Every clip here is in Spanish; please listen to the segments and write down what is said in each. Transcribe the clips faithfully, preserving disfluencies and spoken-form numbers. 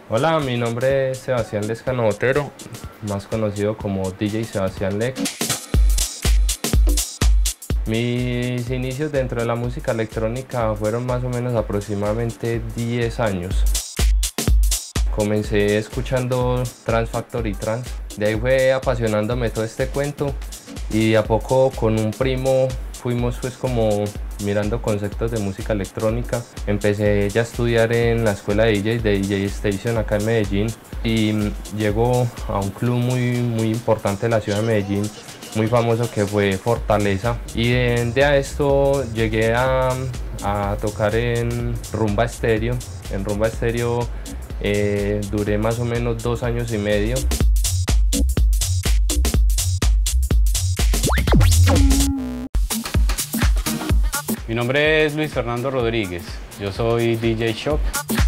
Hola, mi nombre es Sebastián Lescano Botero, más conocido como D J Sebastián Lex. Mis inicios dentro de la música electrónica fueron más o menos aproximadamente diez años. Comencé escuchando Trance Factory Trance, de ahí fue apasionándome todo este cuento y a poco con un primo fuimos pues como mirando conceptos de música electrónica. Empecé ya a estudiar en la escuela de D J de D J Station acá en Medellín y llego a un club muy, muy importante de la ciudad de Medellín, muy famoso, que fue Fortaleza, y de, de a esto llegué a, a tocar en Rumba Estéreo. En Rumba Estéreo eh, duré más o menos dos años y medio. Mi nombre es Luis Fernando Rodríguez, yo soy D J Shock.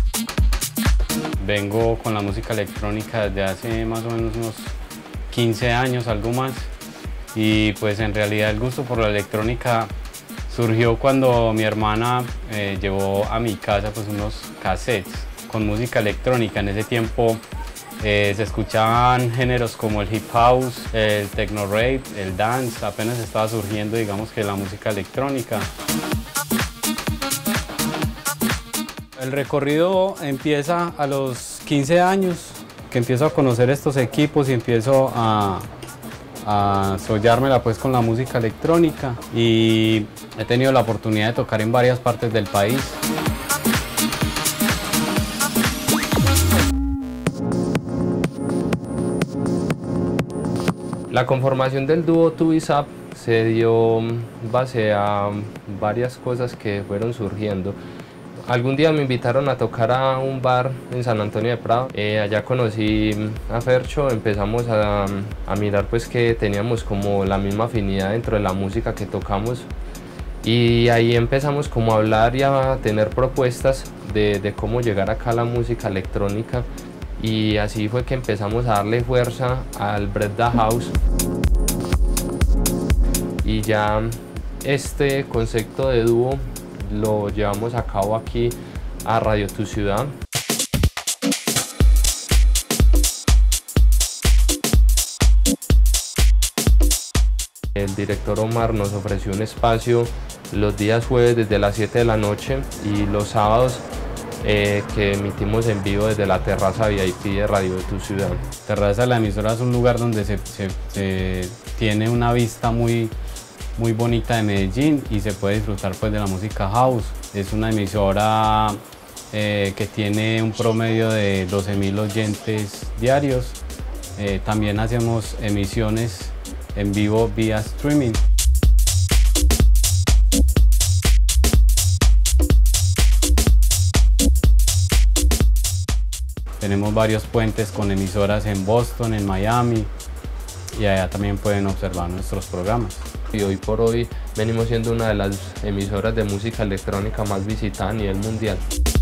Vengo con la música electrónica desde hace más o menos unos quince años, algo más. Y pues en realidad el gusto por la electrónica surgió cuando mi hermana eh, llevó a mi casa pues unos cassettes con música electrónica. En ese tiempo eh, se escuchaban géneros como el hip house, el techno rave, el dance. Apenas estaba surgiendo, digamos, que la música electrónica. El recorrido empieza a los quince años, que empiezo a conocer estos equipos y empiezo a a soñármela pues con la música electrónica, y he tenido la oportunidad de tocar en varias partes del país. La conformación del dúo Tubisap se dio base a varias cosas que fueron surgiendo. Algún día me invitaron a tocar a un bar en San Antonio de Prado. Eh, allá conocí a Fercho, empezamos a, a mirar pues que teníamos como la misma afinidad dentro de la música que tocamos, y ahí empezamos como a hablar y a tener propuestas de, de cómo llegar acá a la música electrónica, y así fue que empezamos a darle fuerza al Break the House. Y ya este concepto de dúo lo llevamos a cabo aquí a Radio Tu Ciudad. El director Omar nos ofreció un espacio los días jueves desde las siete de la noche y los sábados eh, que emitimos en vivo desde la terraza V I P de Radio Tu Ciudad. Terraza de la emisora es un lugar donde se, se, se tiene una vista muy muy bonita de Medellín y se puede disfrutar pues de la música house. Es una emisora eh, que tiene un promedio de doce mil oyentes diarios. Eh, también hacemos emisiones en vivo vía streaming. Tenemos varios puentes con emisoras en Boston, en Miami, y allá también pueden observar nuestros programas. Y hoy por hoy venimos siendo una de las emisoras de música electrónica más visitada a nivel mundial.